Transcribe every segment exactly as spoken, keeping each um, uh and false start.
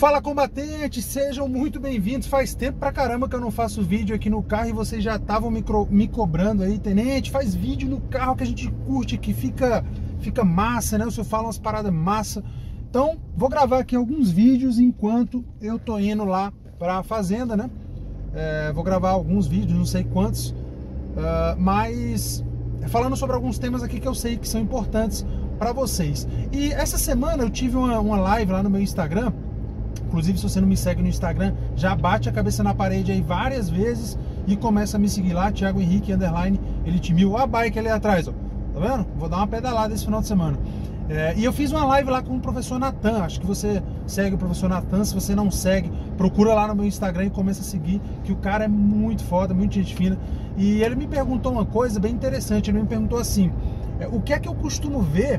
Fala, combatentes, sejam muito bem-vindos. Faz tempo pra caramba que eu não faço vídeo aqui no carro e vocês já estavam me, me cobrando aí. Tenente, faz vídeo no carro que a gente curte, que fica, fica massa, né? O senhor fala umas paradas massa. Então, vou gravar aqui alguns vídeos enquanto eu tô indo lá pra fazenda, né? É, vou gravar alguns vídeos, não sei quantos, uh, mas falando sobre alguns temas aqui que eu sei que são importantes para vocês. E essa semana eu tive uma, uma live lá no meu Instagram. Inclusive, se você não me segue no Instagram, já bate a cabeça na parede aí várias vezes e começa a me seguir lá, Thiago Henrique, underline, Elite Mil. Olha a bike ali atrás, ó. Tá vendo? Vou dar uma pedalada esse final de semana. É, e eu fiz uma live lá com o professor Natan. Acho que você segue o professor Natan. Se você não segue, procura lá no meu Instagram e começa a seguir, que o cara é muito foda, muito gente fina. E ele me perguntou uma coisa bem interessante. Ele me perguntou assim, é, o que é que eu costumo ver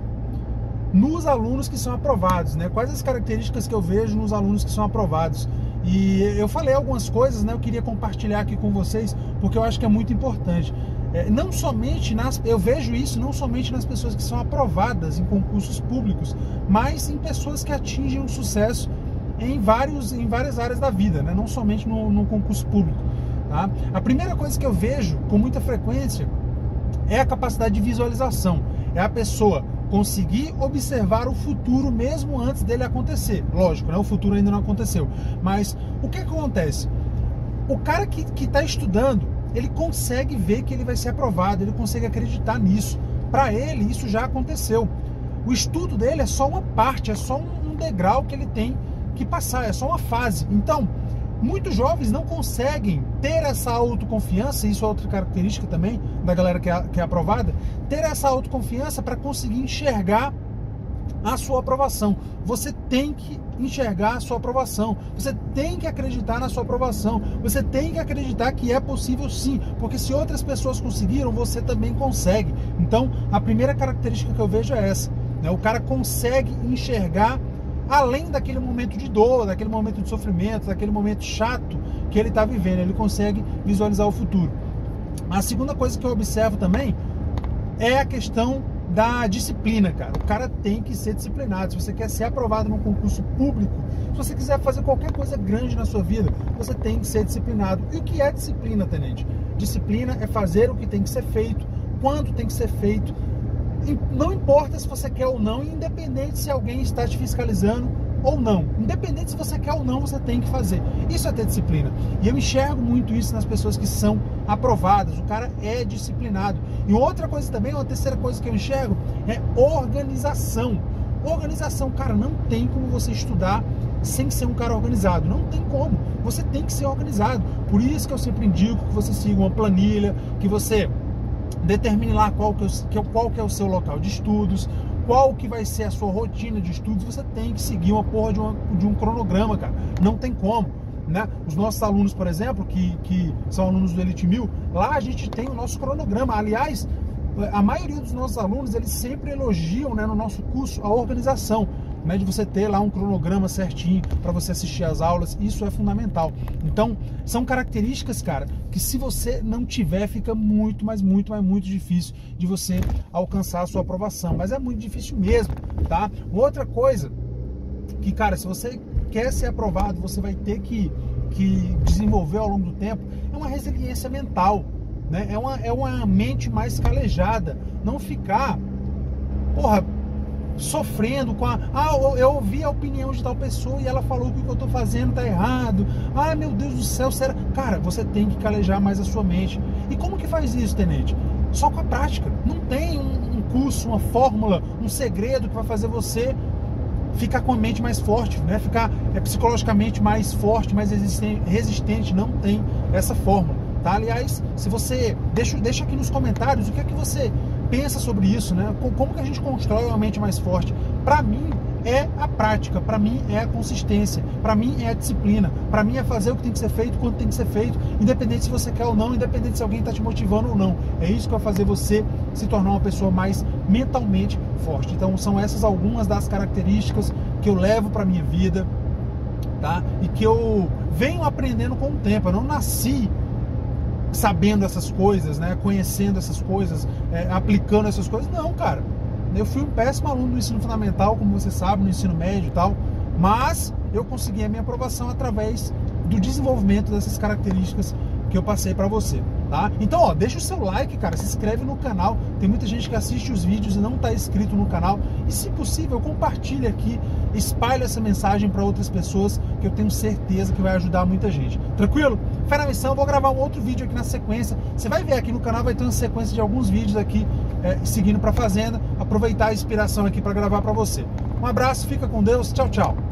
nos alunos que são aprovados, né? Quais as características que eu vejo nos alunos que são aprovados? E eu falei algumas coisas, né? Eu queria compartilhar aqui com vocês, porque eu acho que é muito importante. É, não somente nas, eu vejo isso não somente nas pessoas que são aprovadas em concursos públicos, mas em pessoas que atingem um sucesso em, vários, em várias áreas da vida, né? Não somente no, no concurso público, tá? A primeira coisa que eu vejo com muita frequência é a capacidade de visualização. É a pessoa conseguir observar o futuro mesmo antes dele acontecer. Lógico, né? O futuro ainda não aconteceu. Mas o que acontece? O cara que está estudando, ele consegue ver que ele vai ser aprovado, ele consegue acreditar nisso. Para ele, isso já aconteceu. O estudo dele é só uma parte, é só um degrau que ele tem que passar, é só uma fase. Então, muitos jovens não conseguem ter essa autoconfiança, isso é outra característica também da galera que é, que é aprovada, ter essa autoconfiança para conseguir enxergar a sua aprovação. Você tem que enxergar a sua aprovação, você tem que acreditar na sua aprovação, você tem que acreditar que é possível sim, porque se outras pessoas conseguiram, você também consegue. Então, a primeira característica que eu vejo é essa, né? O cara consegue enxergar além daquele momento de dor, daquele momento de sofrimento, daquele momento chato que ele está vivendo, ele consegue visualizar o futuro. A segunda coisa que eu observo também é a questão da disciplina, cara. O cara tem que ser disciplinado. Se você quer ser aprovado num concurso público, se você quiser fazer qualquer coisa grande na sua vida, você tem que ser disciplinado. E o que é disciplina, tenente? Disciplina é fazer o que tem que ser feito, quando tem que ser feito. Não importa se você quer ou não, independente se alguém está te fiscalizando ou não. Independente se você quer ou não, você tem que fazer. Isso é ter disciplina. E eu enxergo muito isso nas pessoas que são aprovadas. O cara é disciplinado. E outra coisa também, uma terceira coisa que eu enxergo, é organização. Organização, cara, não tem como você estudar sem ser um cara organizado. Não tem como. Você tem que ser organizado. Por isso que eu sempre indico que você siga uma planilha, que você determine lá qual que, é, qual que é o seu local de estudos, qual que vai ser a sua rotina de estudos. Você tem que seguir uma porra de, uma, de um cronograma, cara. Não tem como, né? Os nossos alunos, por exemplo, que, que são alunos do Elite Mil, lá a gente tem o nosso cronograma. Aliás, a maioria dos nossos alunos, eles sempre elogiam, né, no nosso curso, a organização, né, de você ter lá um cronograma certinho para você assistir às aulas. Isso é fundamental. Então, são características, cara, que se você não tiver, fica muito, mas muito, mas muito difícil de você alcançar a sua aprovação. Mas é muito difícil mesmo, tá? Outra coisa que, cara, se você quer ser aprovado, você vai ter que, que desenvolver ao longo do tempo, é uma resiliência mental, né? É uma, é uma mente mais calejada. Não ficar, porra, sofrendo com a... Ah, eu ouvi a opinião de tal pessoa e ela falou que o que eu estou fazendo tá errado. Ah, meu Deus do céu, será? Cara, você tem que calejar mais a sua mente. E como que faz isso, tenente? Só com a prática. Não tem um, um curso, uma fórmula, um segredo que vai fazer você ficar com a mente mais forte, né? Ficar é, psicologicamente mais forte, mais resistente, resistente. Não tem essa fórmula, tá? Aliás, se você... Deixa, deixa aqui nos comentários o que é que você pensa sobre isso, né? Como que a gente constrói uma mente mais forte? Para mim é a prática, para mim é a consistência, para mim é a disciplina, para mim é fazer o que tem que ser feito quando tem que ser feito, independente se você quer ou não, independente se alguém está te motivando ou não. É isso que vai fazer você se tornar uma pessoa mais mentalmente forte. Então são essas algumas das características que eu levo para minha vida, tá? E que eu venho aprendendo com o tempo. Eu não nasci sabendo essas coisas, né? Conhecendo essas coisas, é, aplicando essas coisas. Não, cara. Eu fui um péssimo aluno do ensino fundamental, como você sabe, no ensino médio e tal. Mas eu consegui a minha aprovação através do desenvolvimento dessas características que eu passei para você, tá? Então, ó, deixa o seu like, cara, se inscreve no canal. Tem muita gente que assiste os vídeos e não tá inscrito no canal. E, se possível, compartilha aqui, espalha essa mensagem para outras pessoas, que eu tenho certeza que vai ajudar muita gente. Tranquilo? Fé na missão, vou gravar um outro vídeo aqui na sequência. Você vai ver aqui no canal, vai ter uma sequência de alguns vídeos aqui, é, seguindo para fazenda. Aproveitar a inspiração aqui para gravar para você. Um abraço, fica com Deus, tchau, tchau.